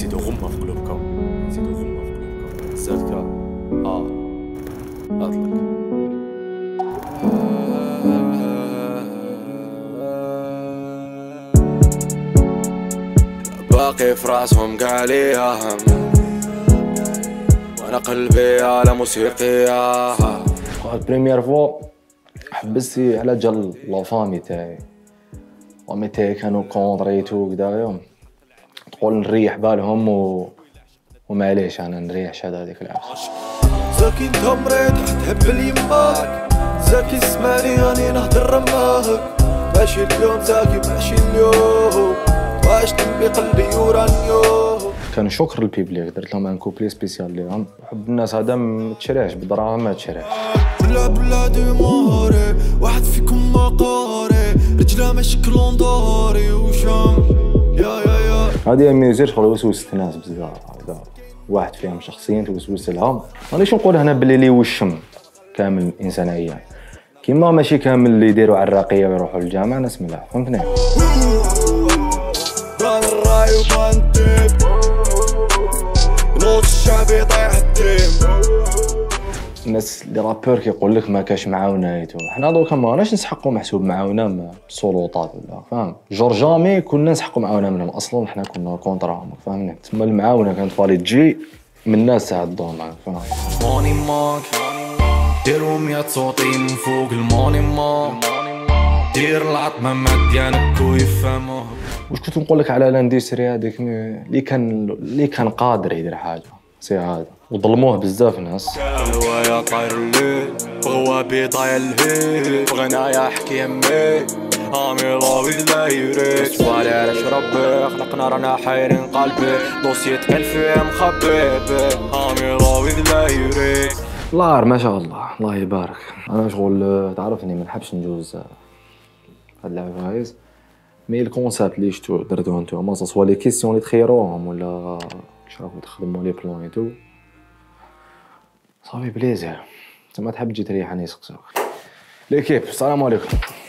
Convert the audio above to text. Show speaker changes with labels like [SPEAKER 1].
[SPEAKER 1] نزيدو غمة في قلوبكم، نزيدو غمة في قلوبكم. زادك اطلق باقي في راسهم قاع ليا هم، وانا قلبي على موسيقية.
[SPEAKER 2] البريمير فوا حبستي على جال لافامي تاعي، فامي تاعي كانوا كونطريتو كدايا، تقول نريح بالهم ومعليش انا نريح شاد هذيك العفسه.
[SPEAKER 3] زاكي انت مريض تحب اليماك، زاكي اسمعني راني نهضر معاك، ماشي اليوم زاكي ماشي اليوم، واش تنبي قلبي ورانيو.
[SPEAKER 2] كان شكر للبيبليك، درت لهم ان كوبلي سبيسيال ليهم. حب الناس هذا ما تشريهش بالدراهم، ما تشريهش.
[SPEAKER 3] بلا ديماري واحد فيكم ما قاري، رجله ماشي كلونداري وشام يا
[SPEAKER 2] هذه الميوزيك شغل وسوست الناس بزاف، هذا واحد فيهم شخصيا توسوس لهم. مانيش نقول هنا بلي لي وشم كامل الانسانيه، كيما ماشي كامل اللي يديروا على الراقيه ويروحوا للجامع ناس ملاح، فهمتني؟
[SPEAKER 3] بان الراي وبان الديب، نوض الشعب يطيح الديم.
[SPEAKER 2] الناس اللي رابور كيقول لك ما كاش معاونات، حنا دوكا ما راناش نسحقوا محسوب معاونه سلطات ولا فاهم. جامي كنا نسحقوا معاونه منهم اصلا، حنا كنا كونتراهم فاهمني. تما المعاونه كانت فالي تجي من الناس تاع الدور معاك فاهم.
[SPEAKER 3] ماني ماك ديرو 100 صوتي من فوق الماني ماك، دير العظمه مديانك ويفهموه.
[SPEAKER 2] واش كنت نقول لك على الاندستري هذيك اللي كان قادر يدير حاجه سي هذا، وظلموه بزاف ناس.
[SPEAKER 3] هوايا طاير الليل بغوابي طاير الهيل، بغنايا حكي يمي امي لاوي لا يريد. سوالي علاش ربي خلقنا رانا حايرين قلبي، دوسية كان فيه مخبي امي لاوي لا يريد.
[SPEAKER 2] الله ما شاء الله الله يبارك. انا شغل تعرفني ما نحبش نجوز هاد اللعبه هايز، مي الكونسيبت اللي شفتو درتو نتوما سوا لي كيسيون اللي تخيروهم ولا كيش راكو تخدموا لي بلون اي تو، صافي بليزير. انت ما تحب تجي تريح انا يسقسوك. ليكيب السلام عليكم.